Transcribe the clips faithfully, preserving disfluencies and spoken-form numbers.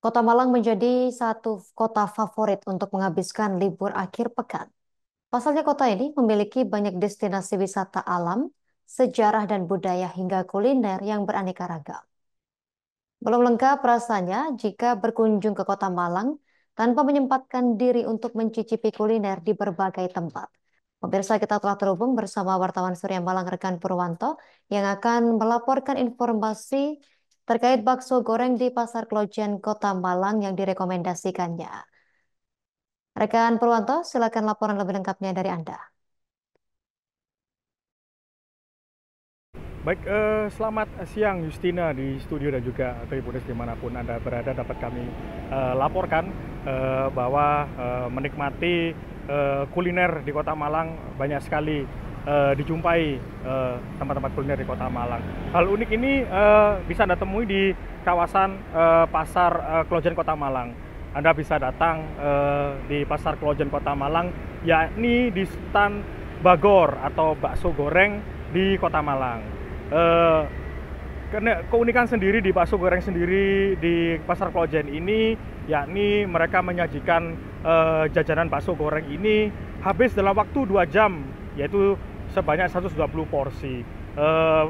Kota Malang menjadi satu kota favorit untuk menghabiskan libur akhir pekan. Pasalnya kota ini memiliki banyak destinasi wisata alam, sejarah dan budaya hingga kuliner yang beraneka ragam. Belum lengkap rasanya jika berkunjung ke Kota Malang tanpa menyempatkan diri untuk mencicipi kuliner di berbagai tempat. Pemirsa, kita telah terhubung bersama wartawan Surya Malang rekan Purwanto yang akan melaporkan informasi terkait bakso goreng di Pasar Klojen Kota Malang yang direkomendasikannya. Rekan Purwanto, silakan laporan lebih lengkapnya dari Anda. Baik, eh, selamat siang Justina di studio dan juga Tribunes dimanapun Anda berada dapat kami eh, laporkan eh, bahwa eh, menikmati eh, kuliner di Kota Malang banyak sekali eh, dijumpai eh, tempat-tempat kuliner di Kota Malang. Hal unik ini eh, bisa Anda temui di kawasan eh, Pasar eh, Klojen Kota Malang. Anda bisa datang eh, di Pasar Klojen Kota Malang, yakni di stand Bagor atau bakso goreng di Kota Malang. Uh, keunikan sendiri di bakso goreng sendiri di Pasar Klojen ini, yakni mereka menyajikan uh, jajanan bakso goreng ini habis dalam waktu dua jam, yaitu sebanyak seratus dua puluh porsi. Uh,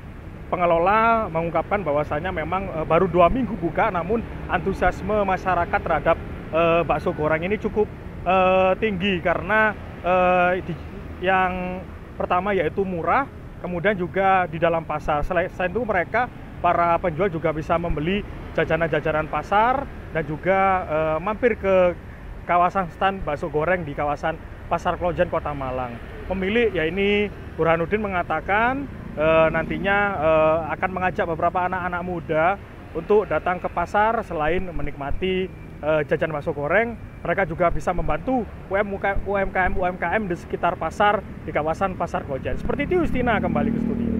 pengelola mengungkapkan bahwasanya memang uh, baru dua minggu buka, namun antusiasme masyarakat terhadap uh, bakso goreng ini cukup uh, tinggi karena uh, di, yang pertama yaitu murah. Kemudian juga di dalam pasar, selain itu mereka para penjual juga bisa membeli jajanan-jajanan pasar dan juga e, mampir ke kawasan stand bakso goreng di kawasan Pasar Klojen Kota Malang. Pemilik ya ini Burhanuddin mengatakan e, nantinya e, akan mengajak beberapa anak-anak muda untuk datang ke pasar. Selain menikmati e, jajan bakso goreng, mereka juga bisa membantu U M K M U M K M di sekitar pasar di kawasan Pasar Klojen. Seperti itu Justina, kembali ke studio.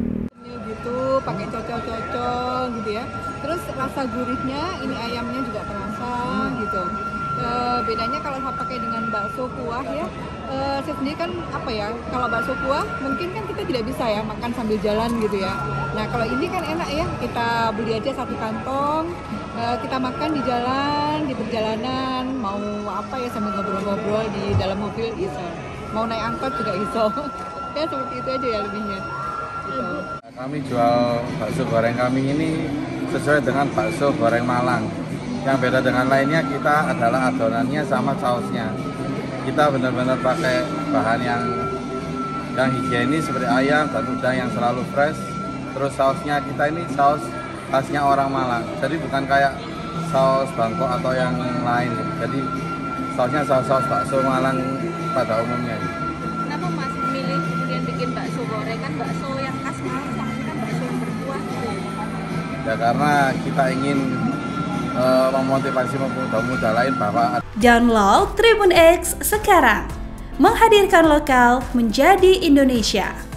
Gitu, pakai cocol-cocol gitu ya. Terus rasa gurihnya, ini ayamnya juga terasa hmm. gitu. E, bedanya kalau saya pakai dengan bakso kuah ya, e, saya sendiri kan apa ya, kalau bakso kuah mungkin kan kita tidak bisa ya makan sambil jalan gitu ya. Nah kalau ini kan enak ya, kita beli aja satu kantong, e, kita makan di jalan, di perjalanan, mau apa ya sambil ngobrol-ngobrol di dalam mobil iso, mau naik angkot juga iso. Ya seperti itu aja ya lebihnya. Gitu. Kami jual bakso goreng kami ini sesuai dengan bakso goreng Malang. Yang beda dengan lainnya kita adalah adonannya sama sausnya. Kita benar-benar pakai bahan yang yang higienis seperti ayam dan udang yang selalu fresh. Terus sausnya kita ini saus khasnya orang Malang. Jadi bukan kayak saus Bangkok atau yang lain. Jadi sausnya saus-saus bakso Malang pada umumnya. Kenapa Mas memilih kemudian bikin bakso goreng? Kan bakso yang khas Malang, kan bakso yang berkuah gitu. Ya karena kita ingin uh, memotivasi pemuda-pemuda lain bahwa download Tribun X sekarang, menghadirkan lokal menjadi Indonesia.